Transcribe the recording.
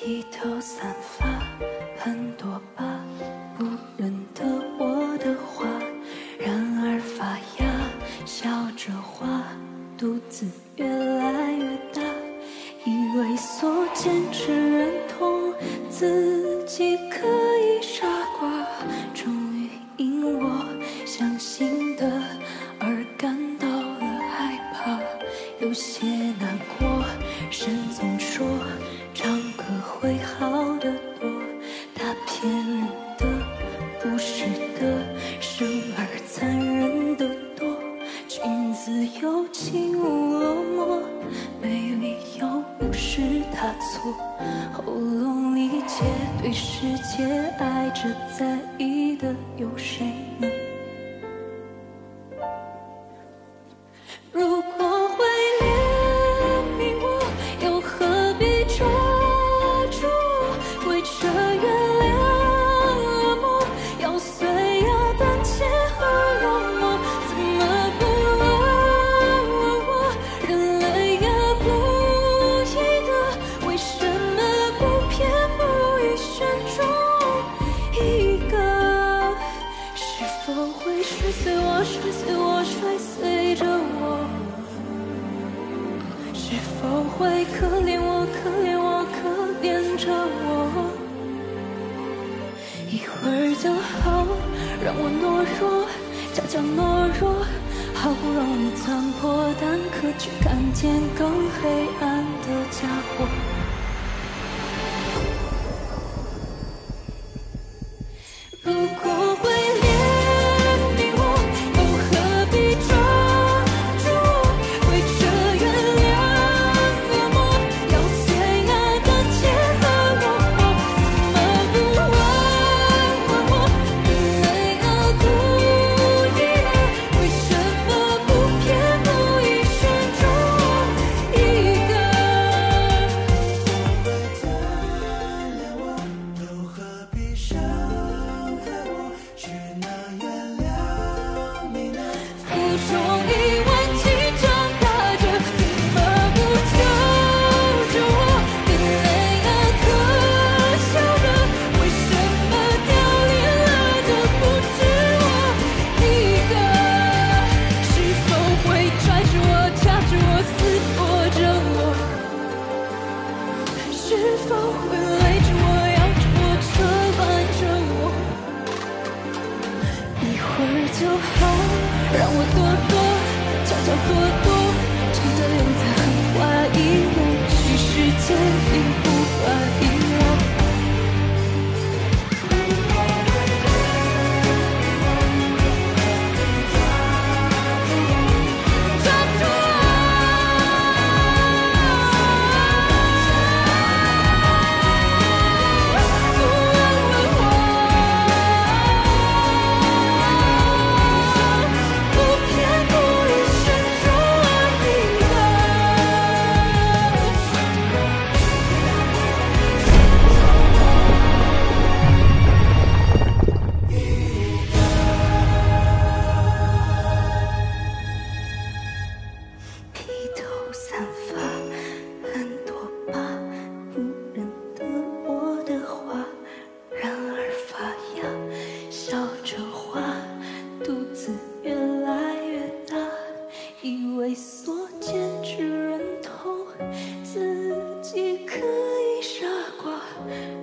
披头散发，很多疤，不认得我的话，然而发芽，笑着花，肚子越来越大，以为所见只认同自己可以傻瓜，终于因我相信的而感到了害怕，有些难过，神总说唱歌会好得多，他骗人的，不是的，生而残忍的多，君子有情无落寞，没理由不是他错，喉咙里结对世界爱着在意的有谁呢？如果会怜悯我，又何必抓住我？为这原谅恶魔，要碎要胆怯和幽默，怎么不问我？人类呀，故意的，为什么不偏不倚选中一个？是否会摔碎我，摔碎我，摔碎着我？是否会可怜我，可怜我，可怜着我？一会儿就好，让我懦弱，假假懦弱，好不容易残破蛋壳，却看见更黑暗的家伙。如果会怜悯我，又何必抓住我？为这原谅恶魔，要碎呀胆怯和幽默，怎么不问我？人类啊，故意的，为什么不偏不倚选中一个？ 原谅我，又何必伤害我？只能原谅你呢？ 腹中一万斤长大着，怎么不救救我？眼泪啊，可笑的，为什么掉链了的不止我一个？是否会拽着我，掐着我，撕破着我？是否会勒着我，咬着我，扯绊着我？一会儿就好，让我躲躲，悄悄躲躲，真的留在很怀疑我，其世界并不怀疑我。抓住不偏不倚选中一个。披头散发，很多疤，不认得我的话，然而发芽，笑着花，肚子越来越大，以为所见只认同自己可以傻瓜，